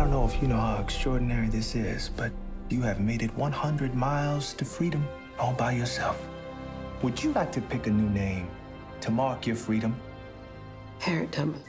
don't know if you know how extraordinary this is, but you have made it 100 miles to freedom all by yourself. Would you like to pick a new name to mark your freedom? Harriet Tubman.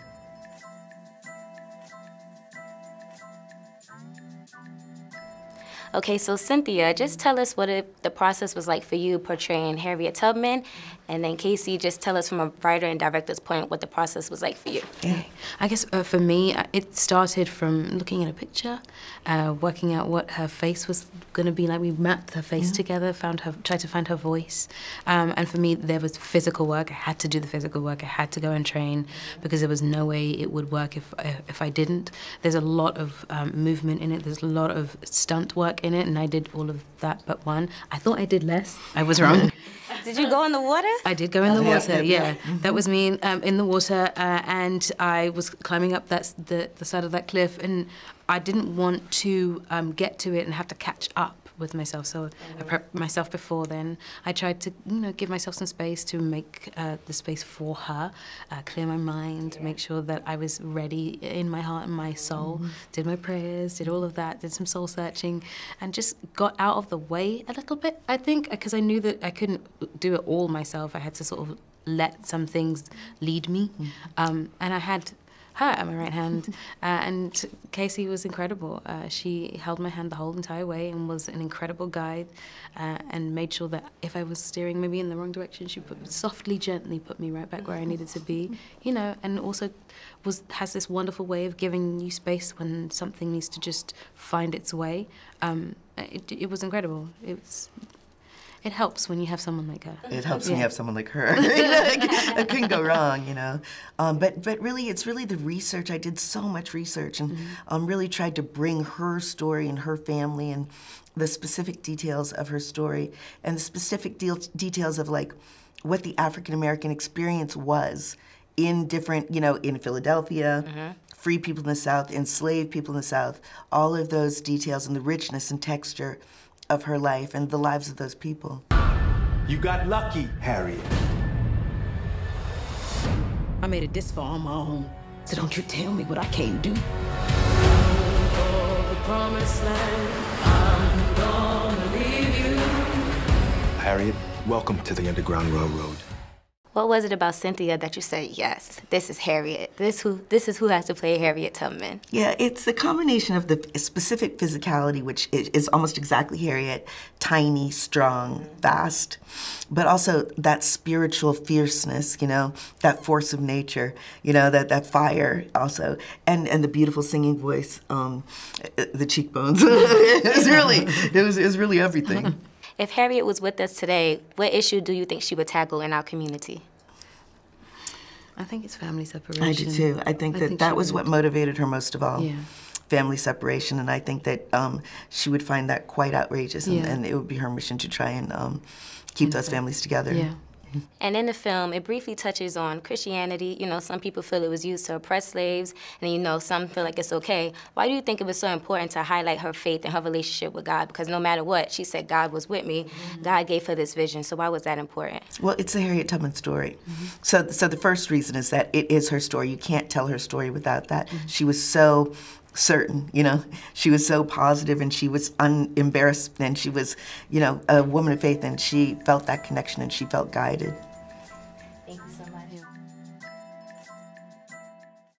Okay, so Cynthia, just tell us what the process was like for you portraying Harriet Tubman, and then Casey, just tell us from a writer and director's point what the process was like for you. Yeah. I guess for me, it started from looking at a picture, working out what her face was going to be like. We mapped her face together, tried to find her voice, and for me, there was physical work. I had to do the physical work. I had to go and train because there was no way it would work if I didn't. There's a lot of movement in it. There's a lot of stunt work in it, and I did all of that but one. I thought I did less. I was wrong. Did you go in the water? I did go in the water, yeah. That was me in the water, and I was climbing up the side of that cliff, and I didn't want to get to it and have to catch up with myself, so I prepped myself before then. I tried to, give myself some space to make the space for her, clear my mind, make sure that I was ready in my heart and my soul, did my prayers, did all of that, did some soul searching, and just got out of the way a little bit, I think, because I knew that I couldn't do it all myself. I had to sort of let some things lead me, and I had her at my right hand, and Casey was incredible. She held my hand the whole entire way and was an incredible guide, and made sure that if I was steering maybe in the wrong direction, she softly, gently put me right back where I needed to be, and also has this wonderful way of giving you space when something needs to just find its way. It was incredible. It helps when you have someone like her. It helps when you have someone like her. It couldn't go wrong, But really, it's really the research. I did so much research and really tried to bring her story and her family and the specific details of her story and the specific details of what the African-American experience was in different, in Philadelphia, free people in the South, enslaved people in the South, all of those details and the richness and texture of her life and the lives of those people. You got lucky, Harriet. I made it this far on my own, so don't you tell me what I can't do. Harriet, welcome to the Underground Railroad. What was it about Cynthia that you said, yes, this is Harriet, this is who has to play Harriet Tubman? Yeah, it's the combination of the specific physicality, which is almost exactly Harriet, tiny, strong, fast, but also that spiritual fierceness, that force of nature, that fire also, and the beautiful singing voice, the cheekbones. it was really everything. If Harriet was with us today, what issue do you think she would tackle in our community? I think it's family separation. I do too. I think that was what motivated her most of all. Yeah. Family separation, and I think that she would find that quite outrageous, and it would be her mission to try and keep those families together. Yeah. And in the film, it briefly touches on Christianity. Some people feel it was used to oppress slaves, and some feel like it's okay. Why do you think it was so important to highlight her faith and her relationship with God? Because no matter what, she said, God was with me. God gave her this vision, so why was that important? Well, it's the Harriet Tubman story. So the first reason is that it is her story. You can't tell her story without that. She was so certain, she was so positive, and she was unembarrassed, and she was, a woman of faith, and she felt that connection, and she felt guided.